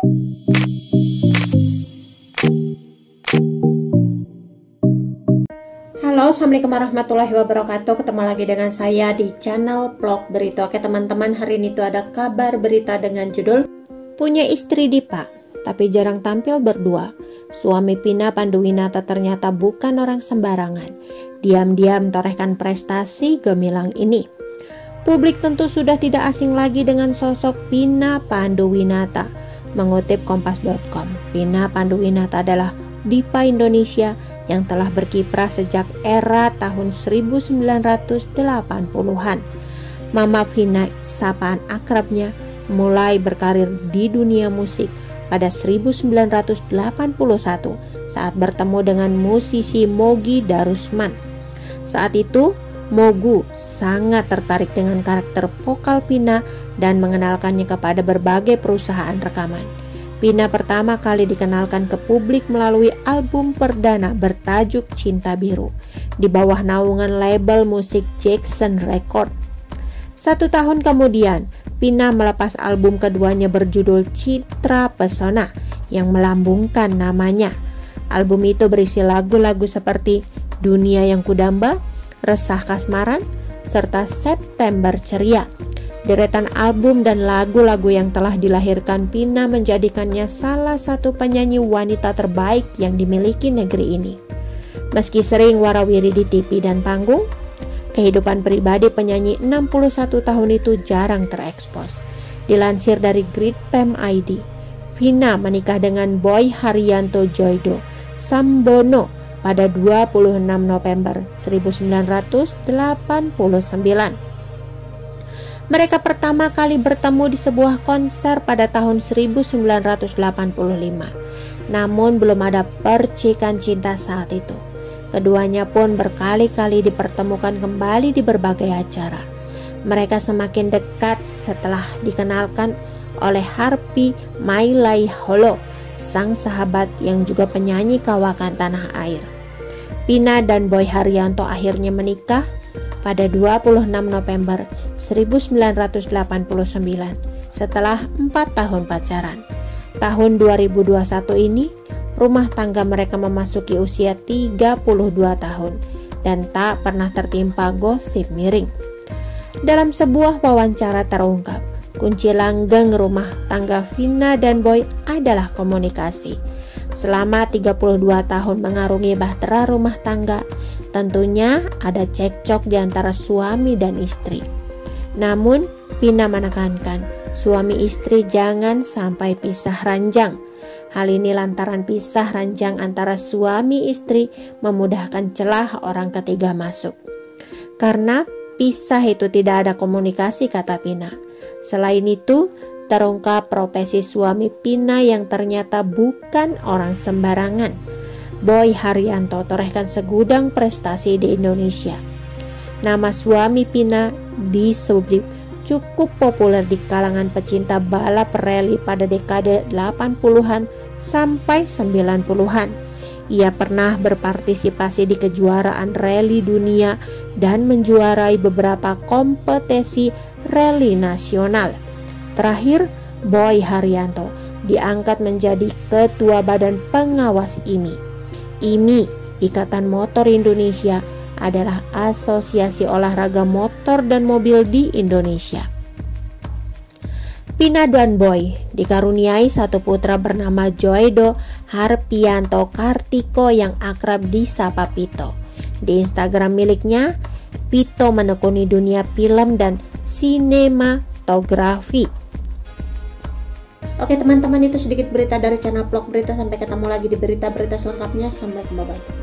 Halo, assalamualaikum warahmatullahi wabarakatuh. Ketemu lagi dengan saya di channel Vlog Berita. Oke teman-teman, hari ini tuh ada kabar berita dengan judul punya istri Dipa tapi jarang tampil berdua. Suami Vina Panduwinata ternyata bukan orang sembarangan. Diam-diam torehkan prestasi gemilang ini. Publik tentu sudah tidak asing lagi dengan sosok Vina Panduwinata. Mengutip kompas.com, Vina Panduwinata adalah Dipa Indonesia yang telah berkiprah sejak era tahun 1980-an. Mama Vina, sapaan akrabnya, mulai berkarir di dunia musik pada 1981 saat bertemu dengan musisi Mogi Darusman. Saat itu, Mogu sangat tertarik dengan karakter vokal Vina dan mengenalkannya kepada berbagai perusahaan rekaman. Vina pertama kali dikenalkan ke publik melalui album perdana bertajuk Cinta Biru di bawah naungan label musik Jackson Record. 1 tahun kemudian, Vina melepas album keduanya berjudul Citra Pesona yang melambungkan namanya. Album itu berisi lagu-lagu seperti Dunia yang Kudamba, Resah Kasmaran, serta September Ceria. Deretan album dan lagu-lagu yang telah dilahirkan Vina menjadikannya salah satu penyanyi wanita terbaik yang dimiliki negeri ini. Meski sering warawiri di TV dan panggung, kehidupan pribadi penyanyi 61 tahun itu jarang terekspos. Dilansir dari Gridpem ID, Vina menikah dengan Boy Haryanto Joido Sambono pada 26 November 1989. Mereka pertama kali bertemu di sebuah konser pada tahun 1985. Namun belum ada percikan cinta saat itu. Keduanya pun berkali-kali dipertemukan kembali di berbagai acara. Mereka semakin dekat setelah dikenalkan oleh Harvey Malaiholo, sang sahabat yang juga penyanyi kawakan tanah air. Vina dan Boy Haryanto akhirnya menikah pada 26 November 1989 setelah 4 tahun pacaran. Tahun 2021 ini, rumah tangga mereka memasuki usia 32 tahun dan tak pernah tertimpa gosip miring. Dalam sebuah wawancara terungkap, kunci langgeng rumah tangga Vina dan Boy adalah komunikasi. Selama 32 tahun mengarungi bahtera rumah tangga, tentunya ada cekcok di antara suami dan istri. Namun, Vina menekankan, suami istri jangan sampai pisah ranjang. Hal ini lantaran pisah ranjang antara suami istri memudahkan celah orang ketiga masuk. Karena pisah itu tidak ada komunikasi, kata Vina. Selain itu, terungkap profesi suami Vina yang ternyata bukan orang sembarangan. Boy Haryanto torehkan segudang prestasi di Indonesia. Nama suami Vina disebut cukup populer di kalangan pecinta balap rally pada dekade 80-an sampai 90-an. Ia pernah berpartisipasi di kejuaraan rally dunia dan menjuarai beberapa kompetisi rally nasional. Terakhir, Boy Haryanto diangkat menjadi Ketua Badan Pengawas IMI. IMI, Ikatan Motor Indonesia, adalah asosiasi olahraga motor dan mobil di Indonesia. Vina dan Boy dikaruniai satu putra bernama Joido Harpianto Kartiko yang akrab disapa Pito. Di Instagram miliknya, Pito menekuni dunia film dan sinematografi. Oke teman-teman, itu sedikit berita dari channel Vlog Berita. Sampai ketemu lagi di berita-berita selengkapnya. Assalamualaikum, bye-bye.